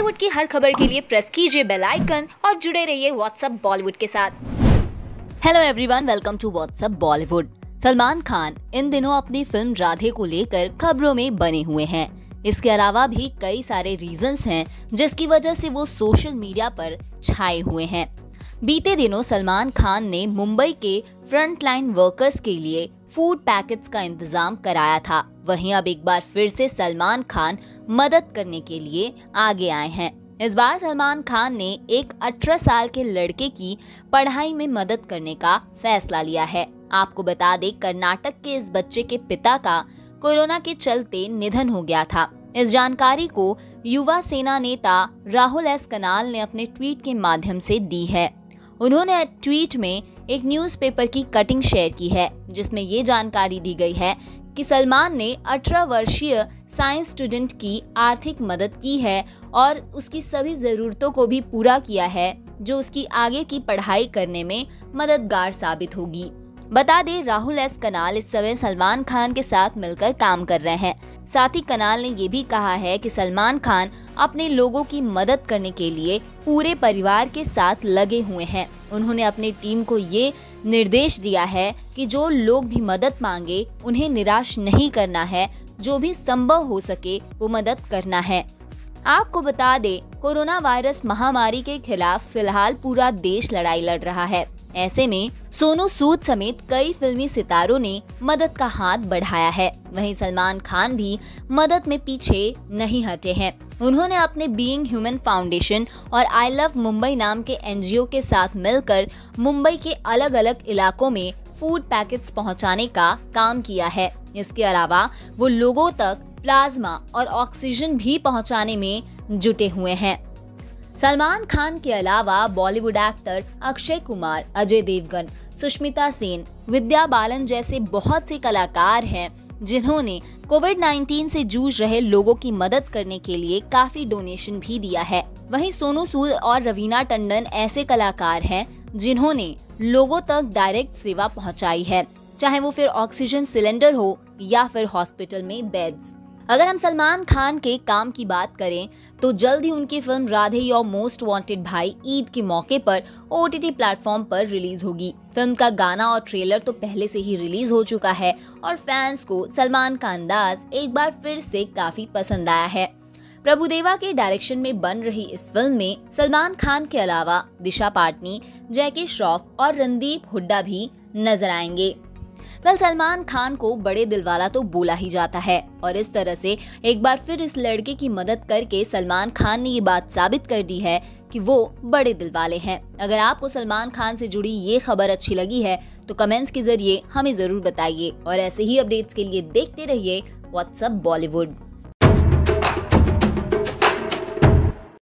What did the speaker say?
बॉलीवुड की हर खबर के लिए प्रेस कीजिए बेल आइकन और जुड़े रहिए व्हाट्सएप बॉलीवुड के साथ। Hello everyone, welcome to WhatsApp Bollywood. Salman Khan इन दिनों अपनी फिल्म राधे को लेकर खबरों में बने हुए हैं। इसके अलावा भी कई सारे रीजंस हैं जिसकी वजह से वो सोशल मीडिया पर छाए हुए हैं। बीते दिनों सलमान खान ने मुंबई के फ्रंटलाइन वर्कर्स के लिए फूड पैकेट्स का इंतजाम कराया था। वहीं अब एक बार फिर से सलमान खान मदद करने के लिए आगे आए हैं। इस बार सलमान खान ने एक 18 साल के लड़के की पढ़ाई में मदद करने का फैसला लिया है। आपको बता दें, कर्नाटक के इस बच्चे के पिता का कोरोना के चलते निधन हो गया था। इस जानकारी को युवा सेना नेता राहुल एस कनाल ने अपने ट्वीट के माध्यम से दी है। उन्होंने ट्वीट में एक न्यूज़पेपर की कटिंग शेयर की है जिसमें ये जानकारी दी गई है कि सलमान ने 18 वर्षीय साइंस स्टूडेंट की आर्थिक मदद की है और उसकी सभी ज़रूरतों को भी पूरा किया है जो उसकी आगे की पढ़ाई करने में मददगार साबित होगी। बता दें, राहुल एस कनाल इस समय सलमान खान के साथ मिलकर काम कर रहे हैं। साथ ही कनाल ने ये भी कहा है कि सलमान खान अपने लोगों की मदद करने के लिए पूरे परिवार के साथ लगे हुए हैं। उन्होंने अपनी टीम को ये निर्देश दिया है कि जो लोग भी मदद मांगे उन्हें निराश नहीं करना है, जो भी संभव हो सके वो मदद करना है। आपको बता दें, कोरोना वायरस महामारी के खिलाफ फिलहाल पूरा देश लड़ाई लड़ रहा है। ऐसे में सोनू सूद समेत कई फिल्मी सितारों ने मदद का हाथ बढ़ाया है। वहीं सलमान खान भी मदद में पीछे नहीं हटे हैं। उन्होंने अपने बीइंग ह्यूमन फाउंडेशन और आई लव मुंबई नाम के एनजीओ के साथ मिलकर मुंबई के अलग अलग इलाकों में फूड पैकेट्स पहुंचाने का काम किया है। इसके अलावा वो लोगों तक प्लाज्मा और ऑक्सीजन भी पहुंचाने में जुटे हुए हैं। सलमान खान के अलावा बॉलीवुड एक्टर अक्षय कुमार, अजय देवगन, सुष्मिता सेन, विद्या बालन जैसे बहुत से कलाकार हैं जिन्होंने कोविड-19 से जूझ रहे लोगों की मदद करने के लिए काफी डोनेशन भी दिया है। वहीं सोनू सूद और रवीना टंडन ऐसे कलाकार हैं जिन्होंने लोगों तक डायरेक्ट सेवा पहुंचाई है, चाहे वो फिर ऑक्सीजन सिलेंडर हो या फिर हॉस्पिटल में बेड्स। अगर हम सलमान खान के काम की बात करें तो जल्द ही उनकी फिल्म Radhe your most wanted Bhai Eid के मौके पर ओटीटी प्लेटफॉर्म पर रिलीज होगी। फिल्म का गाना और ट्रेलर तो पहले से ही रिलीज हो चुका है और फैंस को सलमान का अंदाज एक बार फिर से काफी पसंद आया है। प्रभुदेवा के डायरेक्शन में बन रही इस फिल्म में सलमान खान के अलावा दिशा पाटनी, जैकी श्रॉफ और रणदीप हुड्डा भी नजर आएंगे। सलमान खान को बड़े दिल वाला तो बोला ही जाता है और इस तरह से एक बार फिर इस लड़के की मदद करके सलमान खान ने ये बात साबित कर दी है कि वो बड़े दिल वाले हैं। अगर आपको सलमान खान से जुड़ी ये खबर अच्छी लगी है तो कमेंट्स के जरिए हमें जरूर बताइए और ऐसे ही अपडेट्स के लिए देखते रहिए व्हाट्सएप बॉलीवुड।